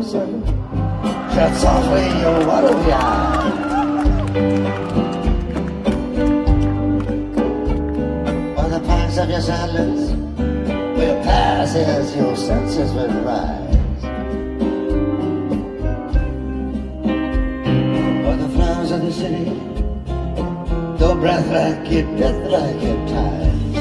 closer. Shut softly your watery eye. On the pines of your silence will pass as your senses will rise. On the flowers of the city, your breath like it, death like it ties.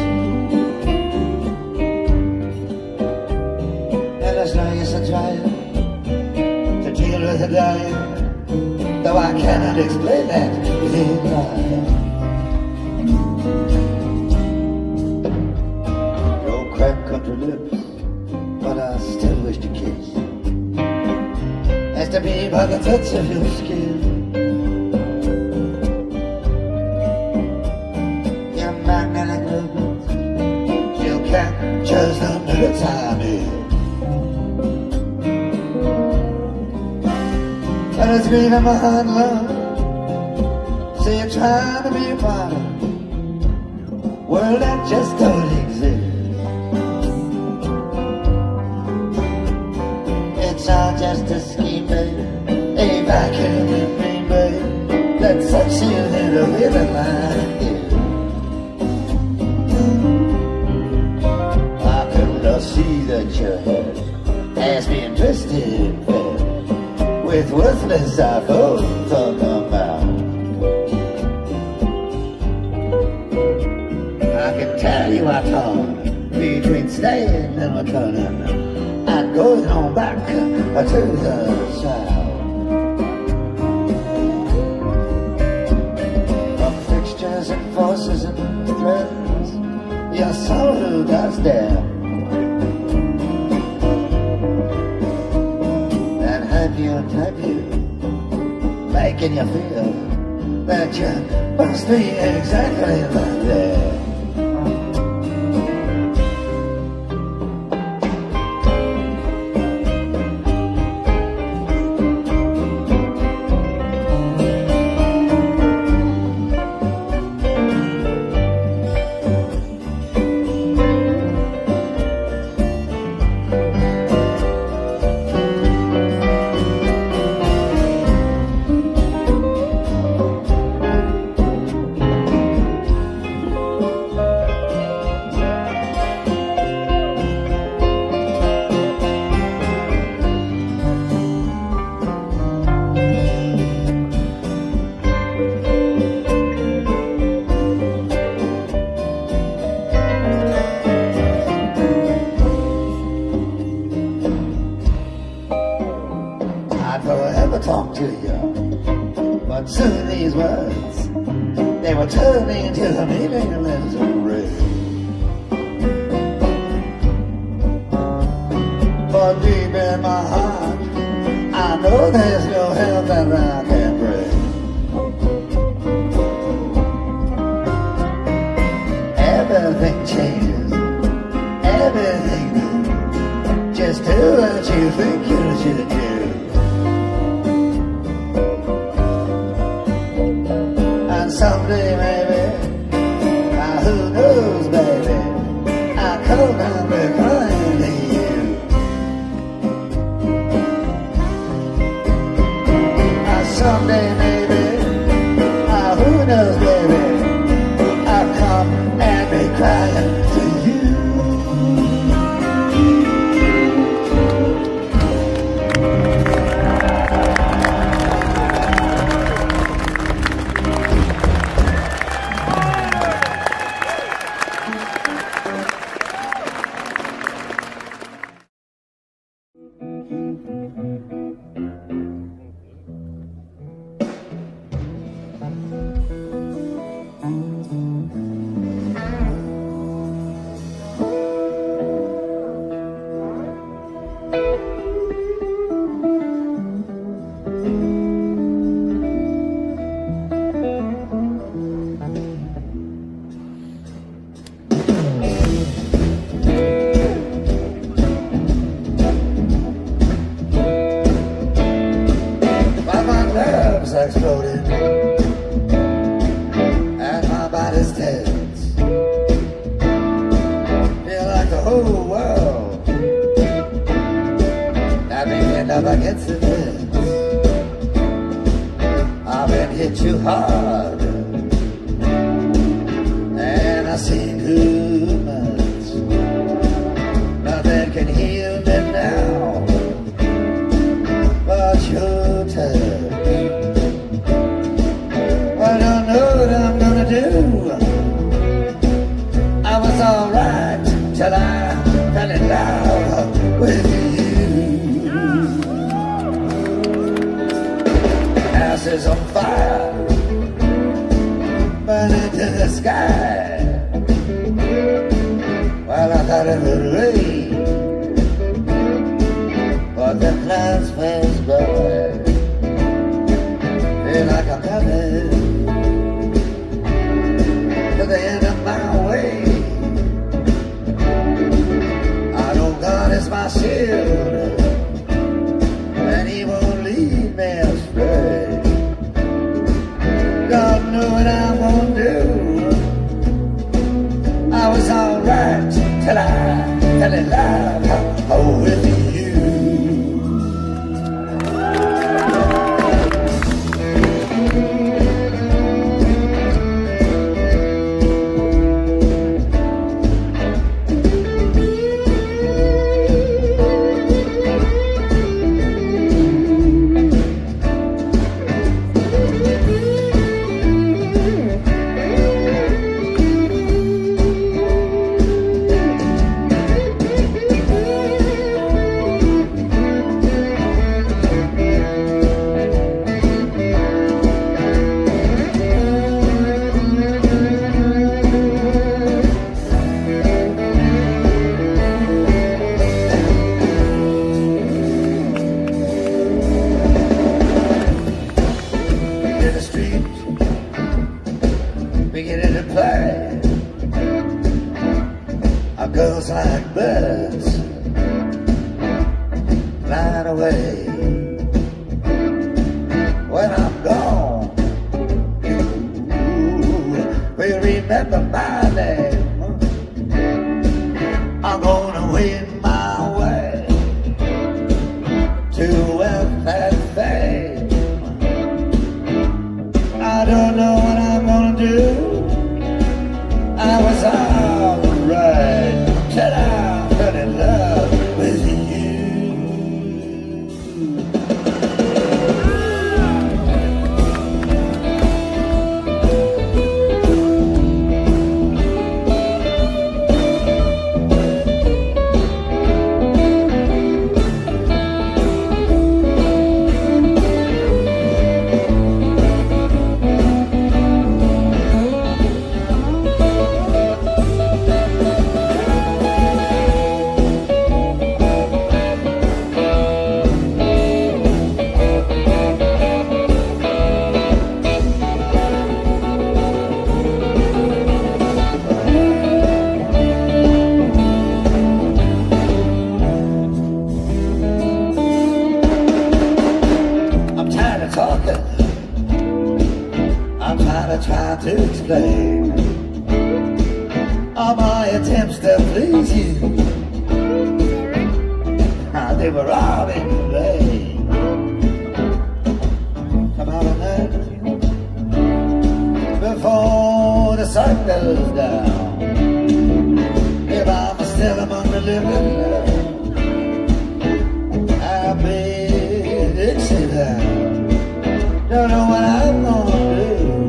And as long as I try to deal with the dying, though I cannot explain that within life. Your cracked country lips, but I still wish to kiss, has to be by the touch of your skin. Your magnetic movements, you captures the minutes I'm in. And it's been in my heart, love. See you trying to be a part of a world that just don't exist. It's all just a scheme, baby, a vacuum in me, baby, that sucks you into living like you. I couldn't see that your head has been twisted, baby, with worthless iPhones on the mouth. I can tell you I torn between staying in my corner and going on back to the south. From fixtures and forces and threads, your soul who goes down. Type you, making you feel that you must be exactly like that. like incidents. I've been hit too hard, and I've seen too much. Nothing can heal me now but your touch. I don't know what I'm gonna do. I was alright till I fell in love with you. House is on fire, burning to the sky. Well, I thought it would rain, but the clouds passed by. Feel like I'm coming to the end of my way. I know God is my shield, and He won't lead me astray. God know what I'm gonna do. I was alright till I fell in love with you. Girls like birds flying away. When I'm gone, you will remember my name. I'm gonna win my way to wealth and fame. I don't know what I'm gonna do. I was alright till I fell in love with you. Try to explain all my attempts to please you. They were all in vain. Come out of night before the sun goes down. If I'm still among the living, I'll be Dixie down. Don't know what I'm gonna do.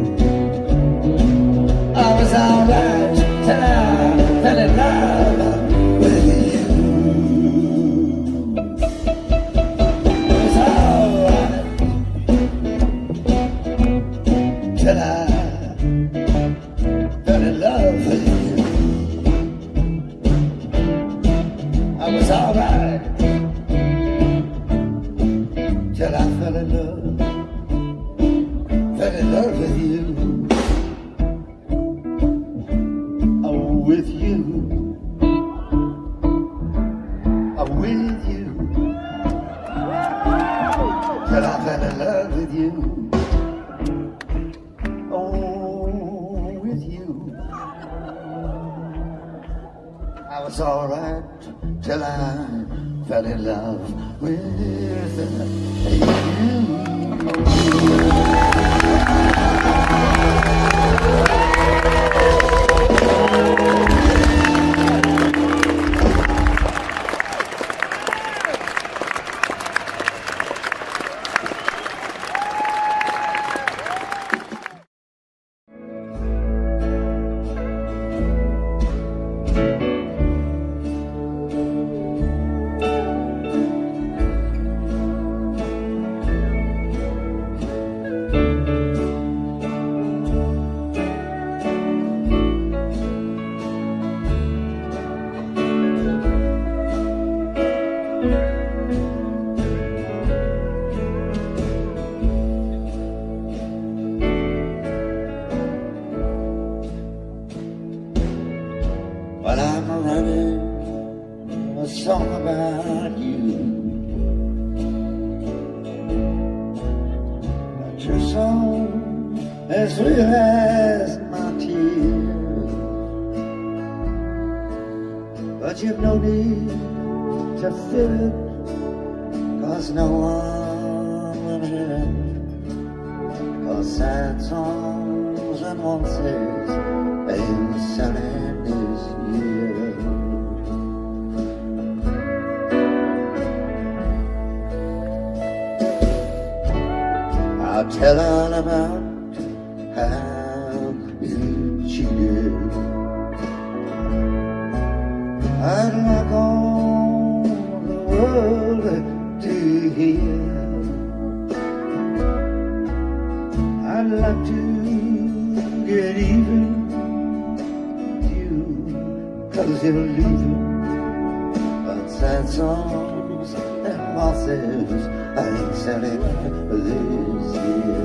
I was alright till I fell in love with you. I was alright till I fell in love with you. I was alright till I fell in love with you. With you, I'm with you, till I fell in love with you. Oh, with you, I I was alright till I fell in love with you. Well, I'm writing a song about you, but your song as real as my tears. But you've no need to feel it, 'cause no one will hear it. 'Cause sad songs and waltzes ain't selling this year. I'll tell all about how you cheated. I'd like all the world to hear. I'd like to get even with you, 'cause you're leaving. But sad songs and waltzes I ain't selling this year.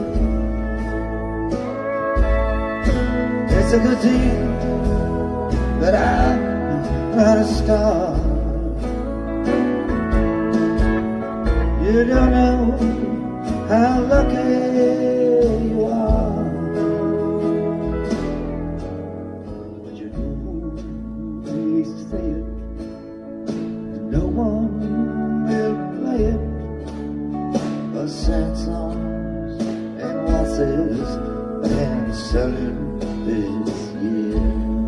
It's a good thing that I'm not a star. You don't know how lucky you are, but you always say it, and no one will play it. But sad songs and waltzes and selling this year.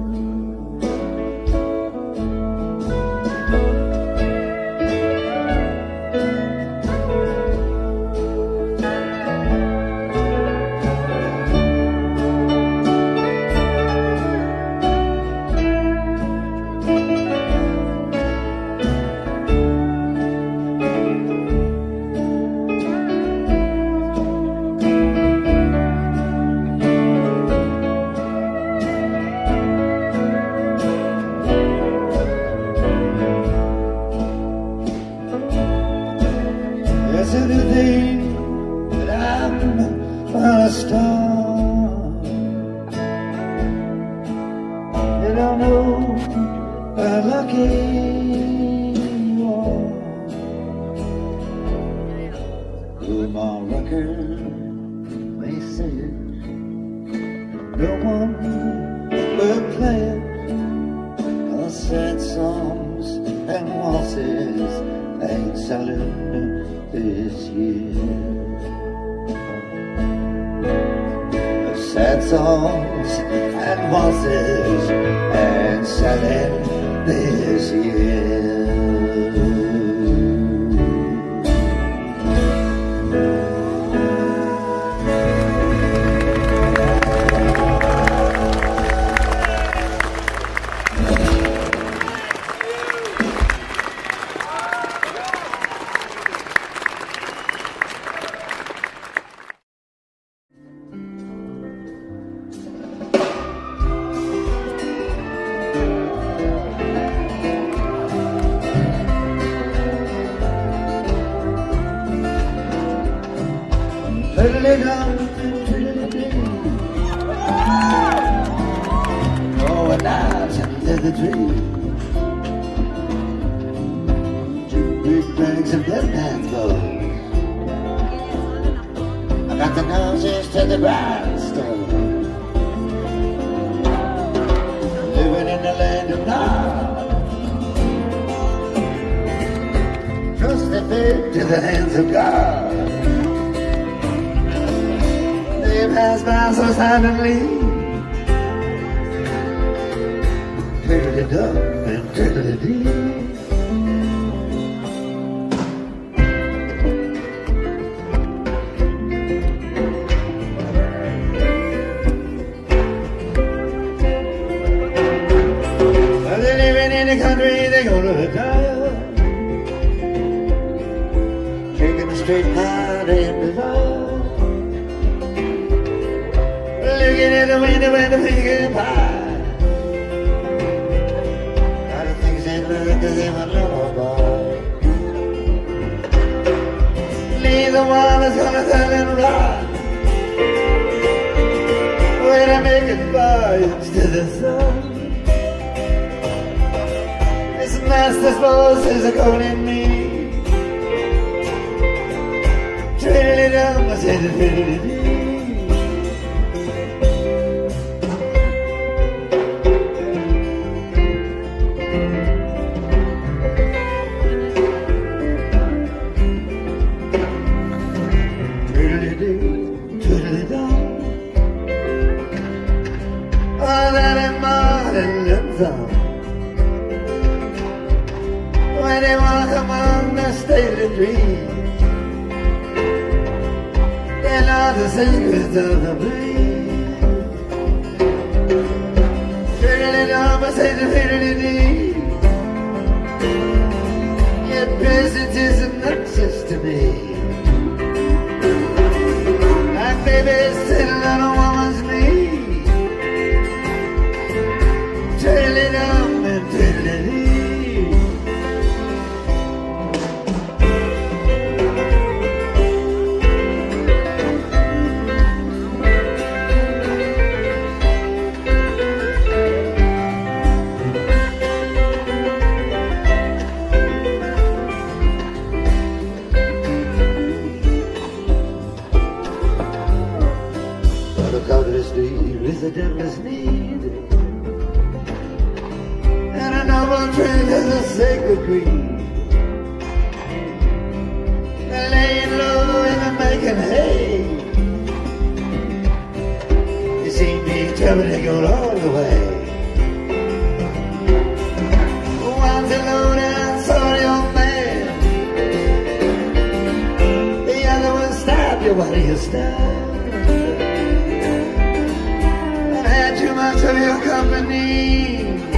It's a good thing that I'm not a star. You don't know how lucky you are. Good my record may say it, no one will play it. 'Cause sad songs and waltzes ain't selling this year. Sad songs and waltzes and selling this year. Tweedle Dee Dum, Tweedle Dee. Going out into the tree. 2 big bags of dead man's bones. I got the noses to the grindstone. Living in the land of Nod. to the hands of God. They pass by so silently, Tweedle Dum and Tweedle Dee. They go to the town, drinking a straight hard and desire, looking at the window and the pecan pie. All the things they learned cause they were little boy. Neither one is gonna turn and run when I make it voyage to the sun. Master's voices are calling me. Tweedle Dum, I said Tweedle Dee. Tweedle Dee, Tweedle Dum. Oh, that ain't marmalade some. When they walk among the stately trees, they know the secrets of the breeze. Tweedle Dum, I say the Tweedle Dee. Your presence is obnoxious to me, like babies sitting on a woman's knee. Tweedle Dum and Tweedle Dee. Is a devil's need, and a noble trade is a sacred creed. They're laying low and they're making hay. You see me trouble, they go all the way. One's a low down sorry old man, the other one stabbed you. What do you stab? Too much of your company.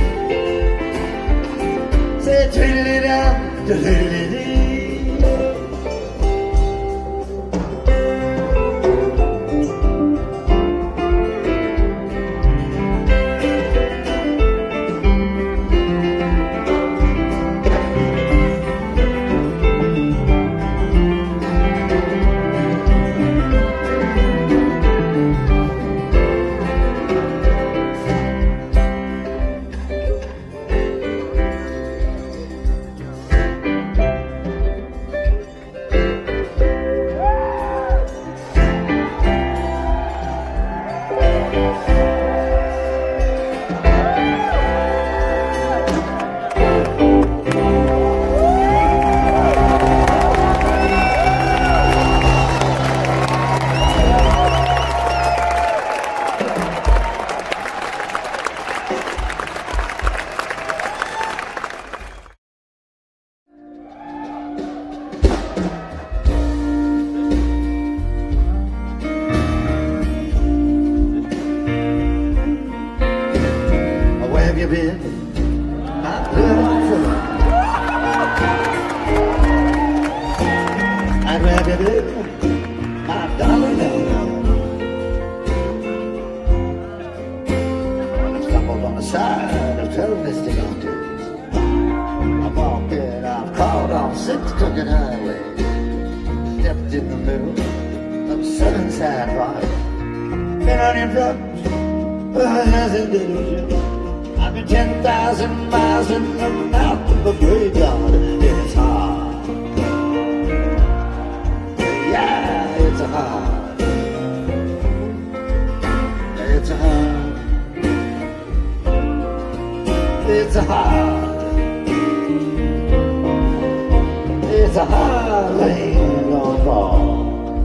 Say Tweedle Dum, Tweedle Dee. Sexton highway, stepped in the middle of Sunnyside Park. Been on in front, as a little ship. I've been 10,000 miles in the mouth of a graveyard. It's hard, yeah, it's hard, it's hard, it's hard. It's a hard rain gonna fall.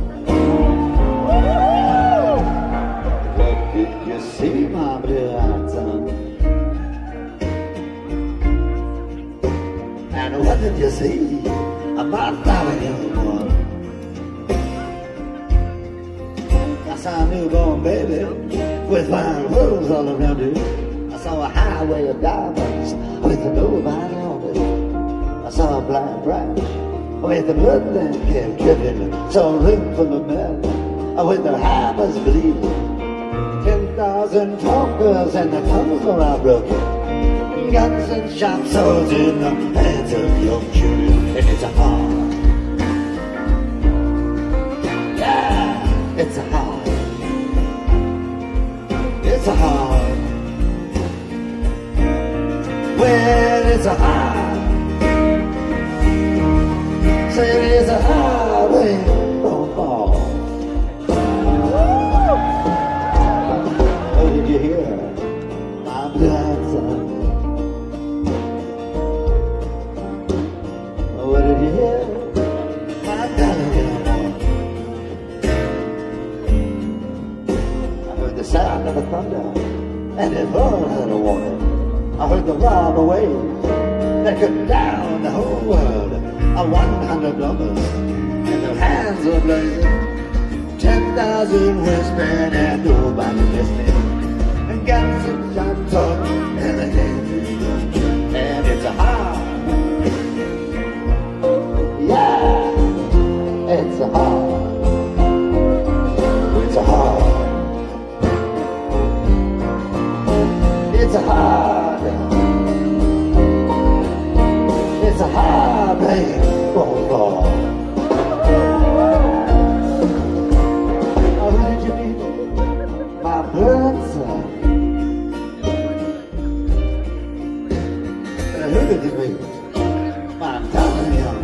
What did you see, my blue-eyed son? And what did you see about darling young one? I saw a newborn baby with fine clothes all around it. I saw a highway of diamonds with nobody on it. I saw a blind branch with the bloodline kept dripping. Saw a ring full of men with their hammers bleeding. 10,000 talkers and the tongues were all broken. Guns and sharp swords in the hands of young children. And it's a heart. Yeah, it's a heart. It's a heart. Well, it's a heart. Say it is a heart when don't fall. Oh, did you hear? My blind son. Oh, what did you hear? My darling. I heard the sound of the thunder, and it all had a warning. I heard the roar of waves that could down the whole world. 100 lovers, and their hands were blazing. 10,000 whispering and nobody listening. And guns and shots on everything. And it's a heart. Yeah, it's a heart. It's a heart. It's a heart. It's a hard rain won't fall. Oh, who did you meet? My blood son. Who did you meet? My darling young.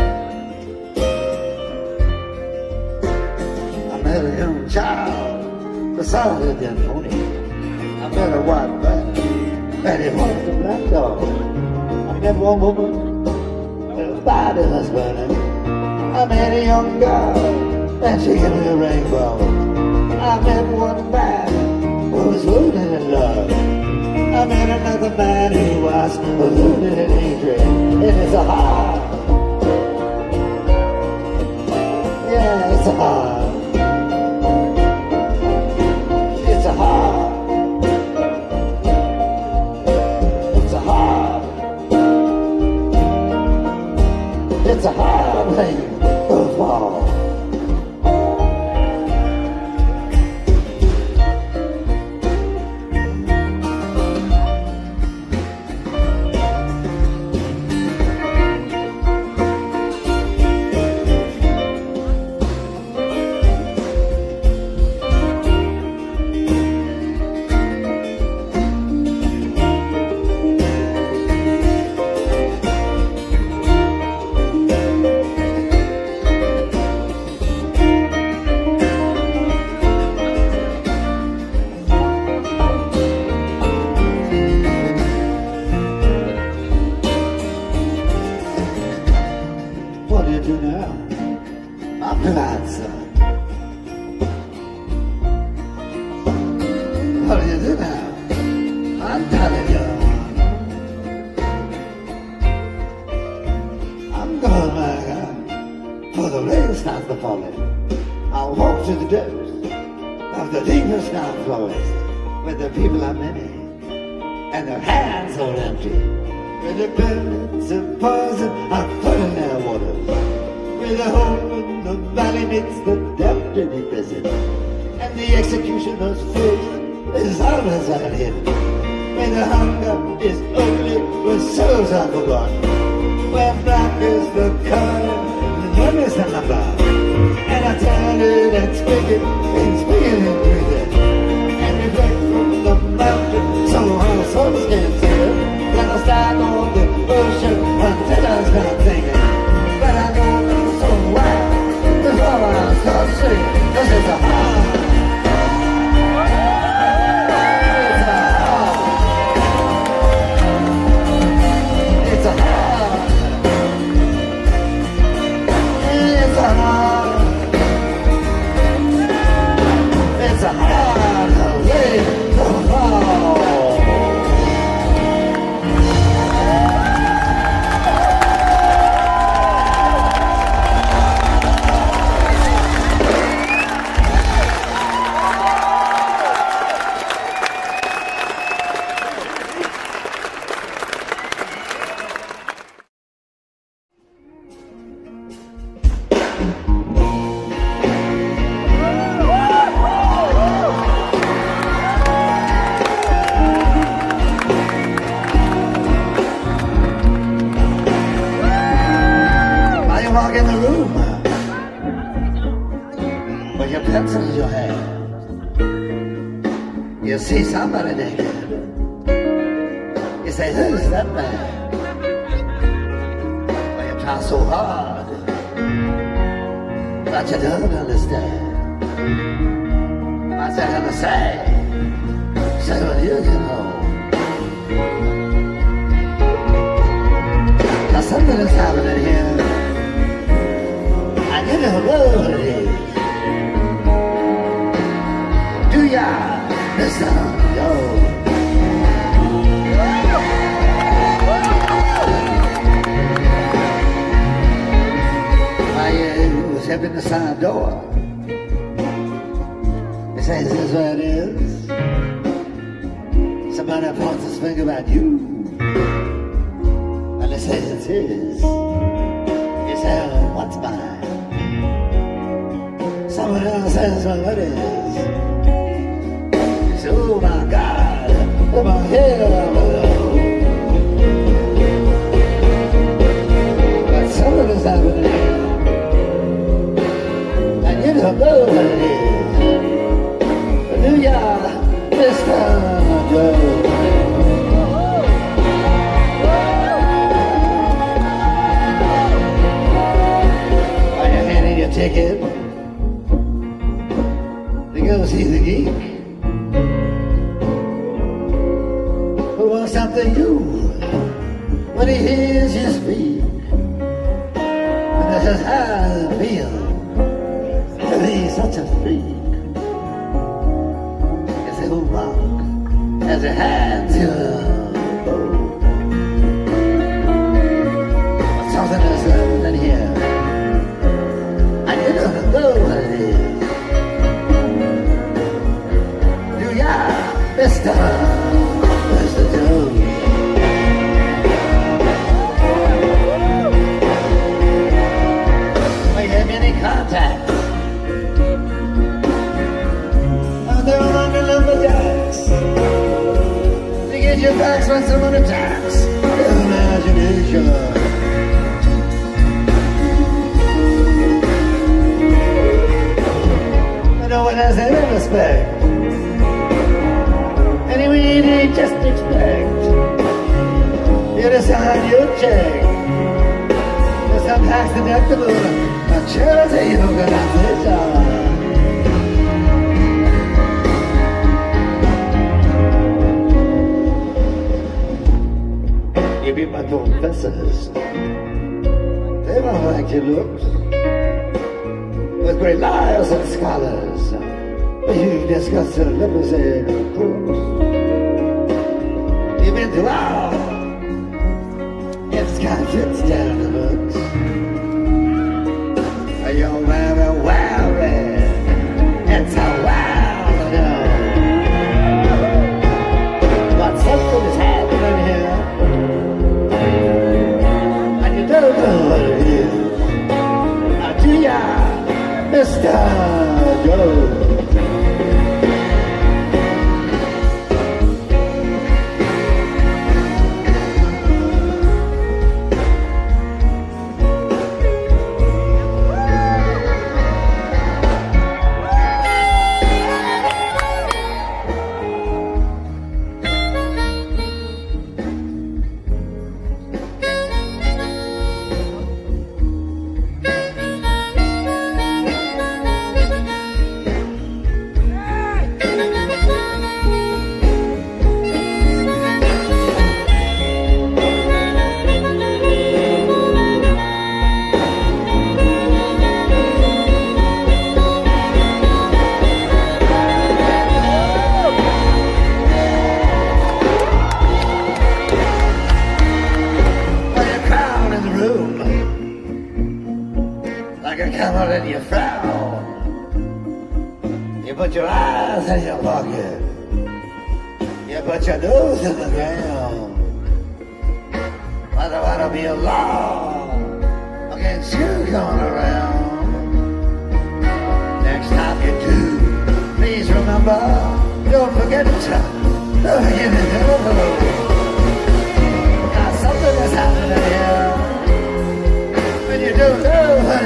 I met a young child beside a dead pony. I met a white man, and he was a black dog. I met one woman. Body was burning. I met a young girl and she gave me a rainbow. I met one man who was wounded in love. I met another man who was wounded in hatred. It is a heart. Yeah, it's a heart. It's a heart. It's a heart. It's a hard rain to fall. in the room with your pencil in your hand. You see somebody naked. You say, who's that man? Well, you try so hard, but you don't understand. What's that gonna say? Say when you get home. Now something is happening here. And you don't know what it is. Do ya, Mr. Yo? Stepped in the side door. He says, is this where it is? Somebody points his finger at you. And he says, it's his. He says, what's mine? Someone else says, well, what is? He says, oh my God, put my head on below. But something is happening. You don't know what it is. Do ya, Mr. Joe? Are you handing your ticket to go see the geek who wants something new when he hears you speak? And this is how it feels. He's such a freak. It's a whole rock as a hand to but something is happening here. And you don't know what it is. Do ya, Mr. Jones? We have any contact. Your backs when someone attacks imagination. But no one has any respect. Anyway, they just expect you to sign your check for some tax deductible charity organization. You be my professors. They don't like your looks. With great liars and scholars, you discuss the limousine and crooks. You've been through all. It's got fits down the looks. You're very worried. It's a wild but something is happening here. Don't know what it is. Do ya, Mr. Joe? Put your eyes in your pocket. You put your nose in the ground. But there ought to be a law against you going around. Next time you do, please remember, don't forget to don't forget to Got something that's happening here. When you don't know what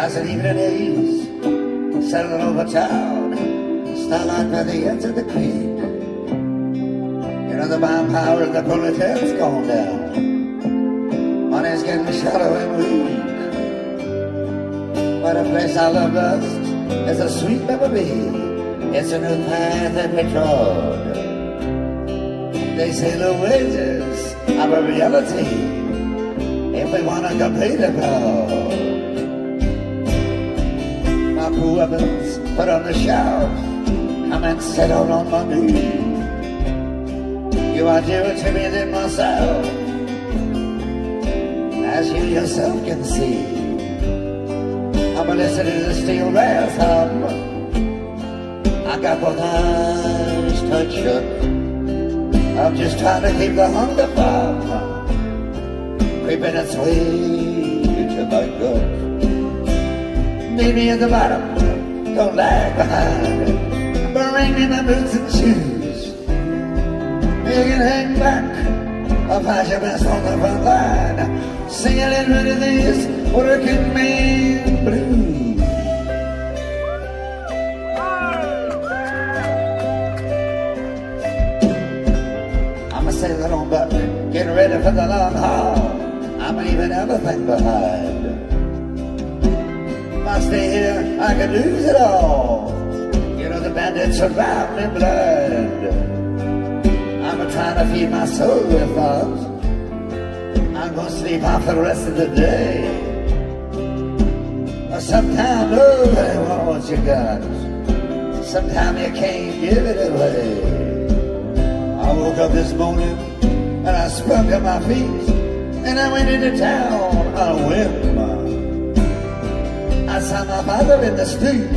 as an evening haze settling over town, starlight by the ends of the creek. You know the buying power of the proletariat's gone down. Money's getting shallow and weak. But a place I love best is a sweet memory. It's a new path that we trod. They say the wages are a reality if we want to complete the crowd. My poor weapons put on the shelf, come and settle on my knee. You are dearer to me than myself, as you yourself can see. I'm listening to the steel brass hum. I got both eyes touched shut. I'm just trying to keep the hunger from creeping its way to my gut. Meet me at the bottom, don't lag behind. Bring me my boots and shoes. You can hang back, I'll pass your best on the front line. Sing a little bit of this Workingman blues. I'm a sailing on boat, getting ready for the long haul. I'm leaving everything behind. If I stay here, I could lose it all. You know the bandits surround me blind. I'm trying to feed my soul with thoughts. I'm gonna sleep off the rest of the day. Sometimes nobody wants what you got. Sometimes you can't give it away. I woke up this morning and I sprung to my feet and I went into town on a whim. I saw my father in the street.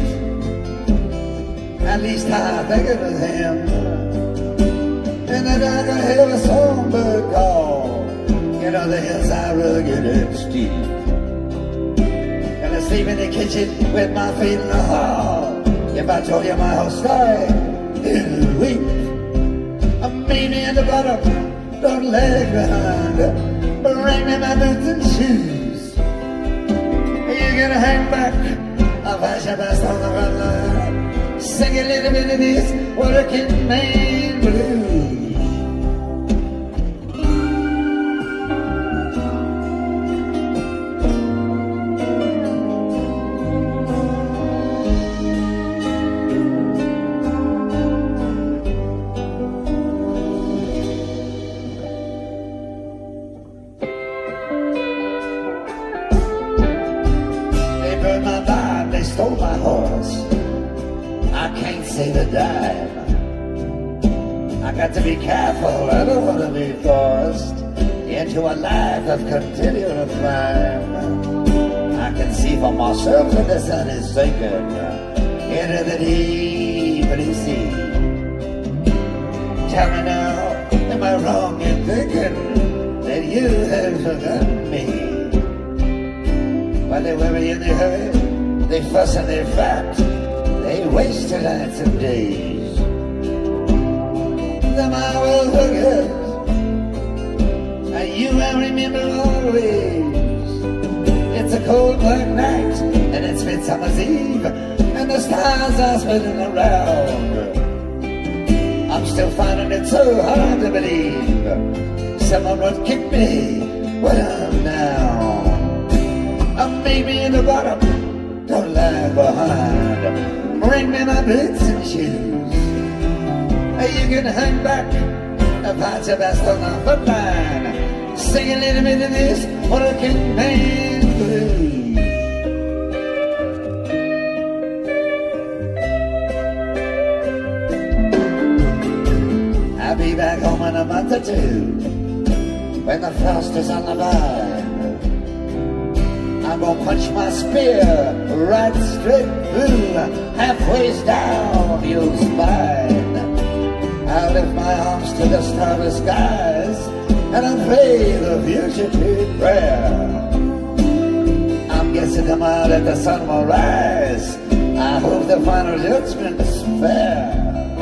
At least I think it was him. And then I could hear a songbird call. You know the hills are rugged and steep. And I sleep in the kitchen with my feet in the hall. If I told you my whole story, you'd weep. Meet me at the bottom, don't lag behind. Bring me my boots and shoes. You're gonna hang back, I'll pass your best on the front line. Sing a little bit of this Workingman blues. Stole my horse, I can't say the dime. I got to be careful, I don't want to be forced into a life of continual crime. I can see for myself that the sun is sinking into the deep blue sea. Tell me now, am I wrong in thinking that you have forgotten me? While they worry and they hurry, they fuss and they fight, they waste their nights and days. Them I will forget, and you I remember always. It's a cold black night, and it's Midsummer's Eve, and the stars are spinning around. I'm still finding it so hard to believe someone would keep me when I'm down. Maybe in the bottom, don't lag behind. Bring me my boots and shoes. You can hang back, find your best on the front line. Sing a little bit of this Workingman blues. I'll be back home in a month or two when the frost is on the vine. I'm gonna punch my spear right straight through, halfway down your spine. I'll lift my arms to the starless skies, and I'll pray the future to prayer. I'm guessing tomorrow that the sun will rise. I hope the final judgment is fair.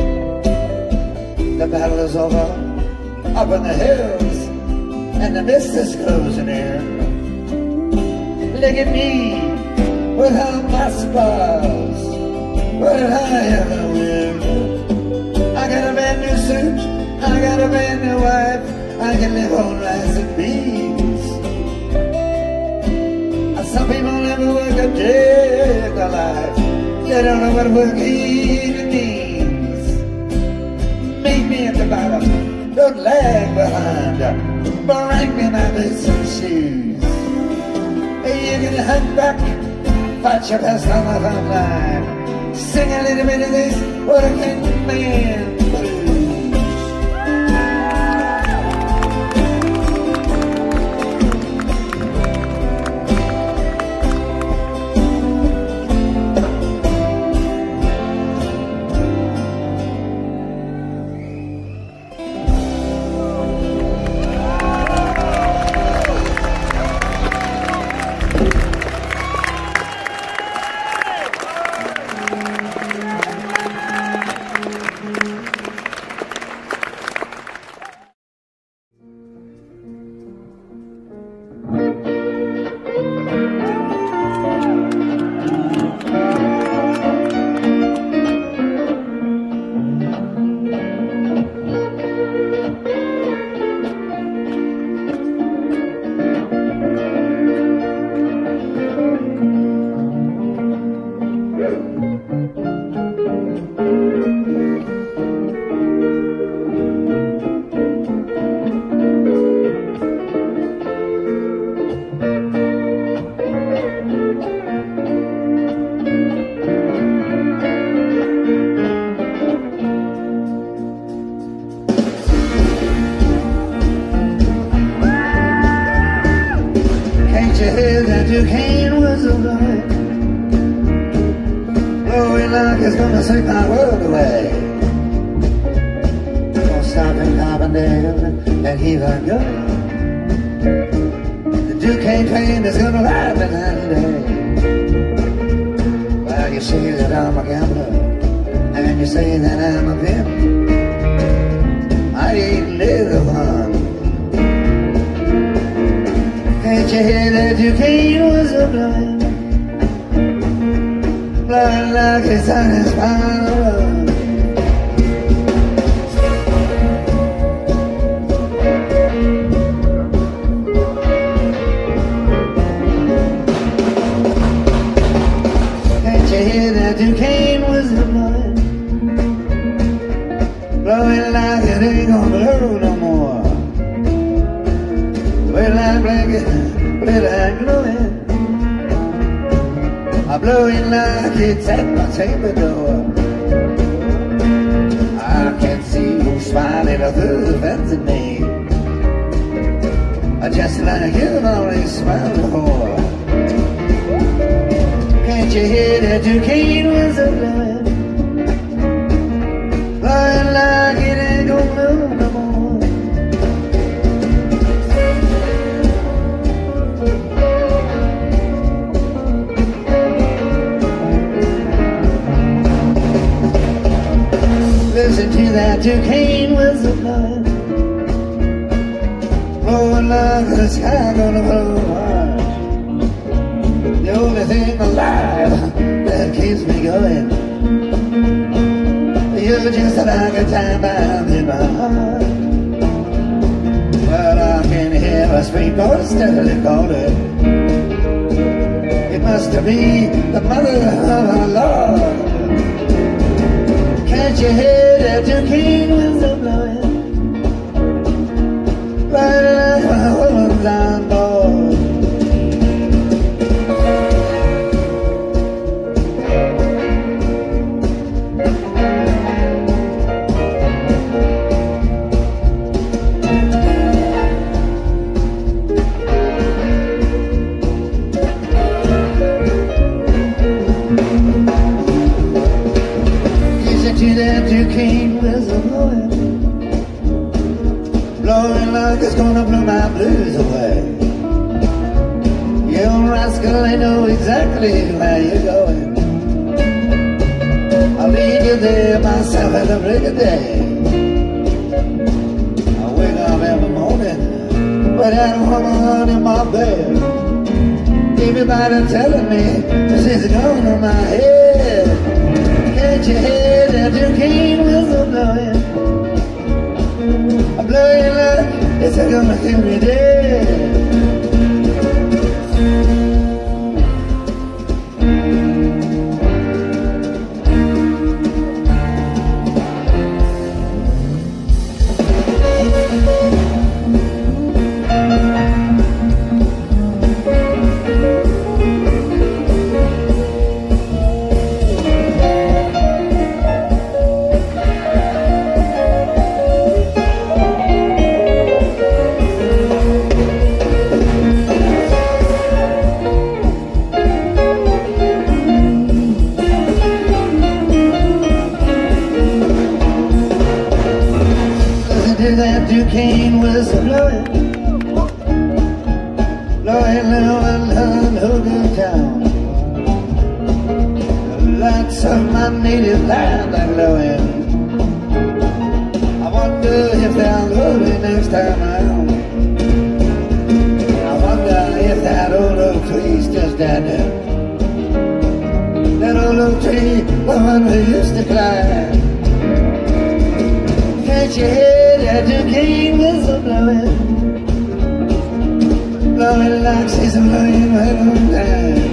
The battle is over, up in the hills, and the mist is closing in. Look at me, without my spouse, would I ever wear? I got a brand new suit, I got a brand new wife, I can live on rice and beans. Some people never work a day in their life. They don't know what work even means. Meet me at the bottom, don't lag behind, bring me my boots and shoes. You can hang back, fight your best on the front line, sing a little bit of this working man blues. Duquesne Whistle blowing like it's gonna sweep my world away. Gonna stop and Carbondale and keep on going. The Duquesne train is gonna ride me night and day. Well, you say that I'm a gambler, and you say that I'm a pimp. I ain't little one. Can't you hear that Duquesne Whistle blowing? Blowing like it's on his final run. Can't you hear that Duquesne Whistle blowing? Blowing like it ain't gonna blow no more. Well, I'm blanket, but I'm glowing. I'm blowing like it's at my chamber door. I can see you smiling through the fence at me. Just like you've always smiled before. Can't you hear that Duquesne Whistle blowing? Blowing like it ain't gonna blow no more. Listen to that Duquesne Whistle blowing, blowing like the sky gonna blow hard. The only thing alive that keeps me going. You're just like a time bomb in my heart. But I can hear a sweet voice steadily calling. It must be the mother of our Lord. Can't you hear that Duquesne Whistle blowing? Blowing like my woman's on board. To that Duquesne Whistle blowing, blowing like it's gonna blow my blues away. You old rascal, I know exactly where you're going. I'll lead you there myself at the break of day. I wake up every morning with that woman in my bed. The Everybody telling me this is going on my head. Can't you hear that Duquesne Whistle blowing? I'm blowing like it's gonna kill me dead. That Duquesne Whistle blowing, blowing low in Hogan Town. Lots of my native land are blowing. I wonder if they'll blow me next time around. I wonder if that old oak tree's just dead. That old oak tree, the one we used to climb. Can't you hear that Duquesne Whistle blowing? Blowing like she's blowing right on time.